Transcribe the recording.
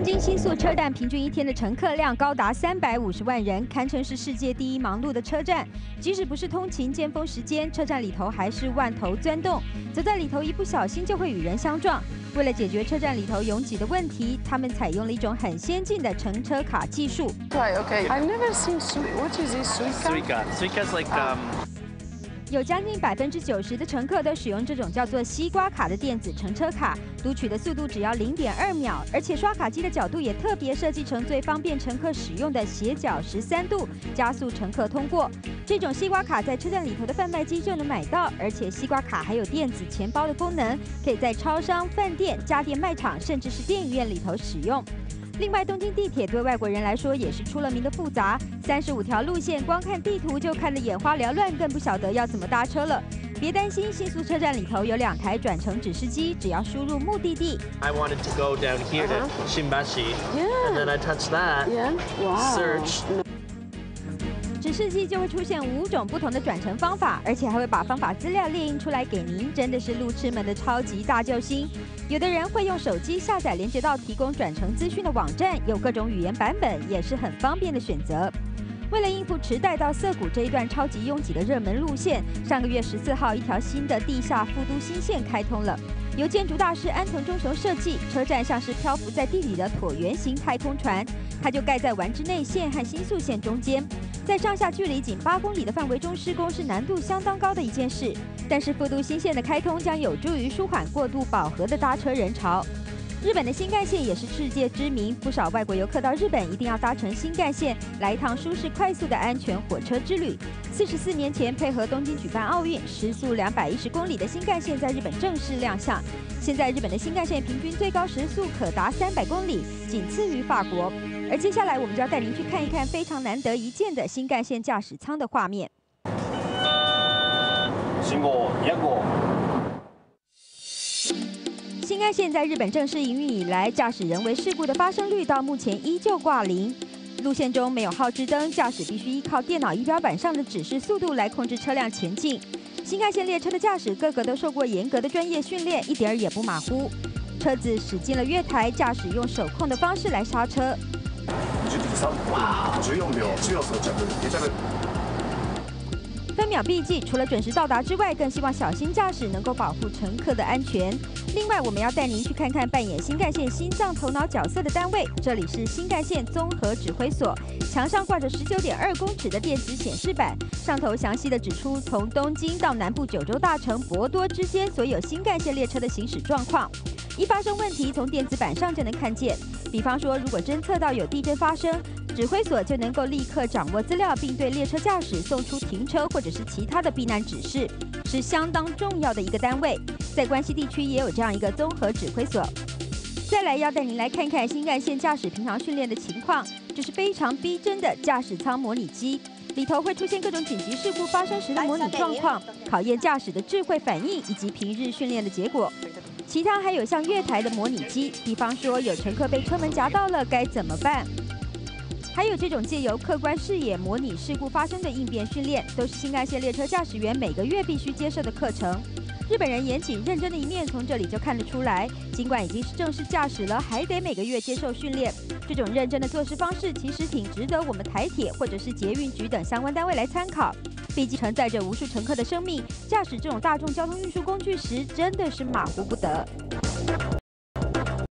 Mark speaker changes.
Speaker 1: 京新宿车站平均一天的乘客量高达350万人，堪称是世界第一忙碌的车站。即使不是通勤尖峰时间，车站里头还是万头钻动，走在里头一不小心就会与人相撞。为了解决车站里头拥挤的问题，他们采用了一种很先进的乘车卡技术。
Speaker 2: Right, okay. I've never seen what is this Suica?
Speaker 3: Suica's like
Speaker 1: 有将近90%的乘客都使用这种叫做西瓜卡的电子乘车卡，读取的速度只要0.2秒，而且刷卡机的角度也特别设计成最方便乘客使用的斜角13度，加速乘客通过。这种西瓜卡在车站里头的贩卖机就能买到，而且西瓜卡还有电子钱包的功能，可以在超商、饭店、家电卖场，甚至是电影院里头使用。另外，东京地铁对外国人来说也是出了名的复杂，35条路线，光看地图就看得眼花缭乱，更不晓得要怎么搭车了。别担心，新宿车站里头有2台转乘指示机，只要输入目的地。
Speaker 3: I wanted to go down here to Shinbashi, and then I touch that, search.
Speaker 1: 指示机就会出现5种不同的转乘方法，而且还会把方法资料列印出来给您，真的是路痴们的超级大救星。有的人会用手机下载连接到提供转乘资讯的网站，有各种语言版本，也是很方便的选择。为了应付池袋到涩谷这一段超级拥挤的热门路线，上个月14号，一条新的地下副都新线开通了。由建筑大师安藤忠雄设计，车站像是漂浮在地里的椭圆形太空船，它就盖在丸之内线和新宿线中间。在上下距离仅8公里的范围中施工是难度相当高的一件事，但是副都新线的开通将有助于舒缓过度饱和的搭车人潮。日本的新干线也是世界知名，不少外国游客到日本一定要搭乘新干线，来一趟舒适快速的安全火车之旅。44年前配合东京举办奥运，时速210公里的新干线在日本正式亮相。现在日本的新干线平均最高时速可达300公里，仅次于法国。而接下来我们就要带您去看一看非常难得一见的新干线驾驶舱的画面。
Speaker 3: 信号205。
Speaker 1: 新干线在日本正式营运以来，驾驶人为事故的发生率到目前依旧挂0。路线中没有号志灯，驾驶必须依靠电脑仪表板上的指示速度来控制车辆前进。新干线列车的驾驶个个都受过严格的专业训练，一点儿也不马虎。车子驶进了月台，驾驶用手控的方式来刹车。分秒必记，除了准时到达之外，更希望小心驾驶能够保护乘客的安全。另外，我们要带您去看看扮演新干线心脏头脑角色的单位，这里是新干线综合指挥所。墙上挂着19.2公尺的电子显示板，上头详细的指出从东京到南部九州大城博多之间所有新干线列车的行驶状况。一发生问题，从电子板上就能看见。比方说，如果侦测到有地震发生，指挥所就能够立刻掌握资料，并对列车驾驶送出停车或者是其他的避难指示，是相当重要的一个单位。在关西地区也有这样一个综合指挥所。再来要带您来看看新干线驾驶平常训练的情况，就是非常逼真的驾驶舱模拟机，里头会出现各种紧急事故发生时的模拟状况，考验驾驶的智慧反应以及平日训练的结果。其他还有像月台的模拟机，比方说有乘客被车门夹到了该怎么办？还有这种借由客观视野模拟事故发生的应变训练，都是新干线列车驾驶员每个月必须接受的课程。日本人严谨认真的一面从这里就看得出来，尽管已经是正式驾驶了，还得每个月接受训练。这种认真的做事方式其实挺值得我们台铁或者是捷运局等相关单位来参考。毕竟承载着无数乘客的生命，驾驶这种大众交通运输工具时，真的是马虎不得。